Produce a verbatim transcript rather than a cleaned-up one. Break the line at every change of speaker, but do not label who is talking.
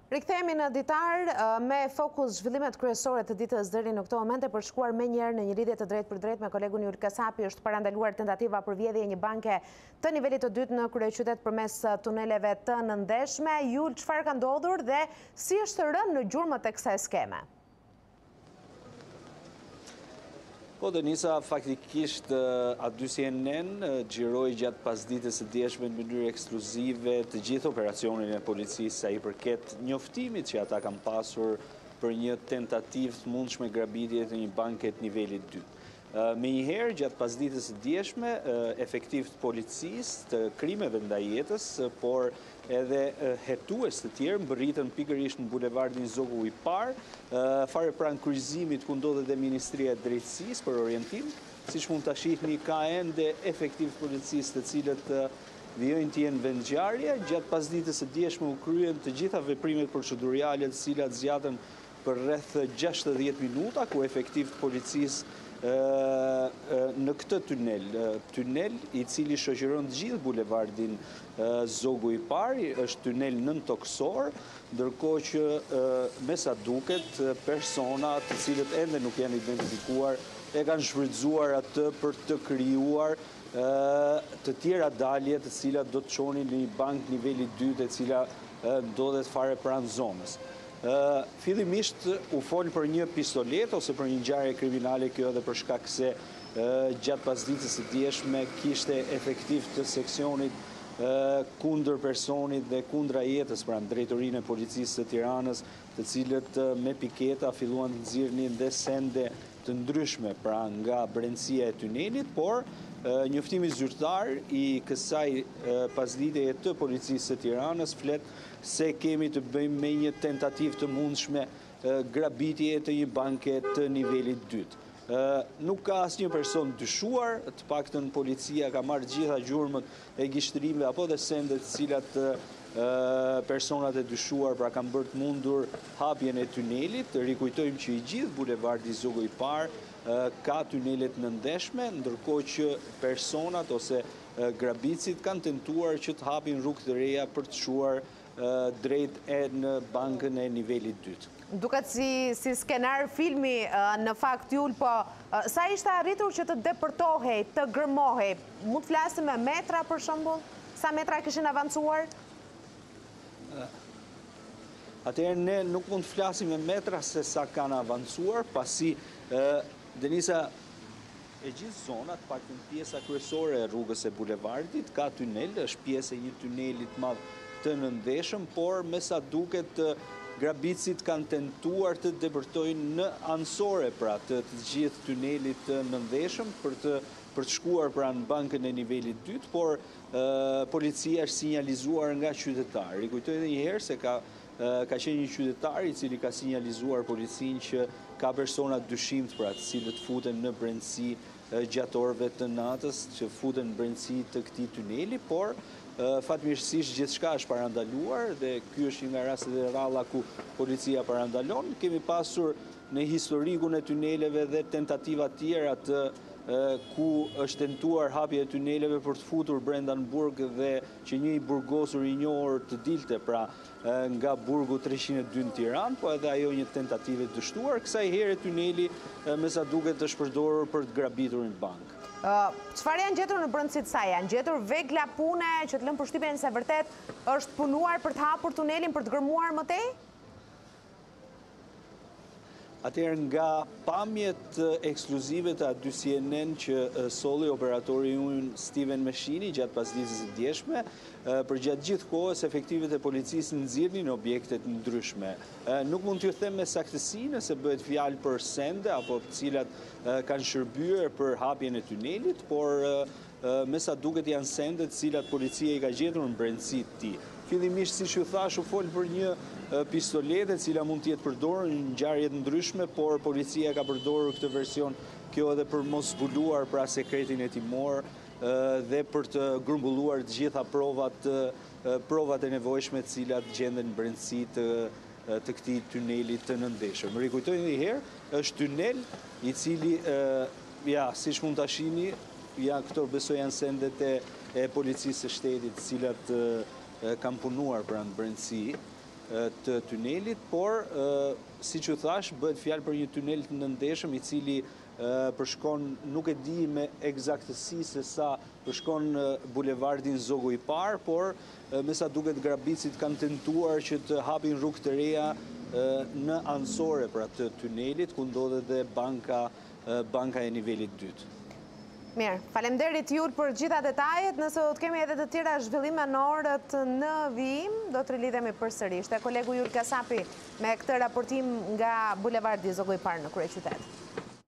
Rikthehemi në ditar me fokus zhvillimet kryesore të ditës deri në këto momente për shkuar me njërë në një lidhje të drejt për drejt me kolegun Jul Kasapi. Është parandaluar tentativa për vjedhje e një banke të nivelit të dytë në kryeqytet përmes tuneleve të nëndeshme. Jul, çfarë ka ndodhur dhe si është rënë në gjurmët e kësaj skeme?
Po, Denisa, faktikisht aty si e nen gjiroi gjatë pasdites së djeshme në mënyrë ekskluzive të gjithë operacionin e policisë sa i përket njoftimit që ata kanë pasur për një tentativë të mundshme grabitje të një banke të nivelit dytë. Me njëherë, gjatë pasdites së djeshme, efektiv të policisë të krimeve ndaj jetës, por edhe hetues të tjerë mbërritën pikërisht në bulevardin Zogu i parë, fare pranë kryqëzimit ku ndodhet dhe Ministria e Drejtësisë për orientim, siç mund ta shihni ka ende efektiv të policisë të cilët vijojnë të jenë vendngjarje. Gjatë pasdites së djeshme u kryen të gjitha veprimet proceduriale të cilat zgjatën për rreth gjashtëdhjetë minuta, ku efektiv të policisë në këtë tunel, tunel i cili shoqëron të gjithë bulevardin Zogu i parë, është tunel nëntoksor, ndërkohë që me sa duket persona të cilët ende nuk janë identifikuar e kanë shfrytzuar atë për të krijuar të tjera dalje të cilat do të çonin në një bankë niveli dytë e cila ndodhet fare pranë zonës. Fillimisht u fol për një pistolet ose për një ngjarje kriminale, kjo edhe për shkak se gjatë pasdites së djeshme kishte efektiv të seksionit kundër personit dhe kundra jetës pranë drejtorinë e policisë së Tiranës, të cilët me piketa filluan të nxirrnin dhe sende të ndryshme pra nga brendësia e tunelit, por njoftimi zyrtar i kësaj pasditeje të policisë së Tiranës flet se kemi të bëjmë me një tentativë të mundshme grabitje të një banke të nivelit dytë. Nuk ka asnjë person dyshuar, të paktën policia ka marrë gjitha gjurmët e gishtërimeve apo dhe sendet të cilat personat e dyshuar pra kanë bërë të mundur hapjen e tunelit. Rikujtojmë që i gjithë bulevardi Zogu i parë ka tunelet nëndeshme, ndërkohë që personat ose grabitësit kanë tentuar që të hapin rrugë të reja për të shuar drejt e në bankën e nivelit dytë.
Duket si, si skenar filmi në fakt, Jul, po sa ishte arritur që të depërtohej, të gërmohej? Mund të flasim me metra për shembull? Sa metra kishin avancuar?
Atëherë ne nuk mund të flasim me metra se sa kanë avancuar, pasi Denisa, e gjithë zonat, pak në pjesa kryesore e rrugës e bulevardit, ka tunel, është pjesë e një tunelit madh të nëndeshëm, por me sa duket grabitësit kanë tentuar të depërtojnë në anësore pra të të gjithë tunelit të nëndeshëm për të për të shkuar pra në bankën e nivelit dytë, por policia është sinjalizuar nga qytetarë. Rikujtoj edhe një herë se ka ka qenë një qytetar i cili ka sinjalizuar policinë që ka persona dyshimt pra të cilët futen në brendësi gjatë orëve të natës, që futen në brendësi të këtij tuneli, por fatmirësisht gjithçka është parandaluar dhe ky është një nga rastet e rralla ku policia parandalon. Kemi pasur në historikun e tuneleve dhe tentativa të tjera të ku është tentuar hapja e tuneleve për të futur brenda në burg dhe që një i burgosur i njohur të dilte pra nga burgu treqind e dy në Tiranë, po edhe ajo një tentativë të dështuar. Kësaj here tuneli me sa duket është përdorur për të grabitur një bankë.
Çfarë janë gjetur në brendësitë saj? Janë gjetur vegla pune që të lënë përshtypjen se vërtet është punuar për të hapur tunelin për të gërmuar më tej?
Atëherë nga pamjet ekskluzive të aty C N N që solli operatori unë Steven Meshini gjatë pasdites së djeshme, për gjatë gjithë kohës efektivet e policisë nxirrnin objektet ndryshme. Nuk mund t'ju them me saktësi nëse bëhet fjalë për sende apo të cilat kanë shërbyer për hapjen e tunelit, por me sa duket janë sende të cilat policia i ka gjetur në brendësi të tij. Fillimisht, siç ju thash, u fol për një pistolet e cila mund të jetë përdorur në ngjarje të ndryshme, por policia ka përdorur këtë version kjo edhe për mos zbuluar pra sekretin e timor dhe për të grumbulluar të gjitha provat provat e nevojshme të cilat gjenden në brendësi të të këtij tuneli të nëndeshëm. Rikujtoj një herë, është tunel i cili ja, siç mund ta shihni, ja këto besoj janë sendet e policisë së shtetit, të cilat kanë punuar pranë brendësi. të tunelit, por, si që thash, bëhet fjalë për një tunel të nëndeshëm, i cili përshkon, nuk e di me egzaktësi se sa përshkon bulevardin Zogu i Parë, por me sa duket grabicit kanë tentuar që të hapin rrugë të reja në ansore për atë tunelit, ku ndodhet dhe banka, banka e nivelit dytë.
Mirë, falemderit ju për gjitha detajet, nëse do të kemi edhe të tjera zhvillime në orët në vijim, do të rilidhemi përsërisht. Kolegu Jul Kasapi me këtë raportim nga bulevardi Zogu i Parë në kryeqytet.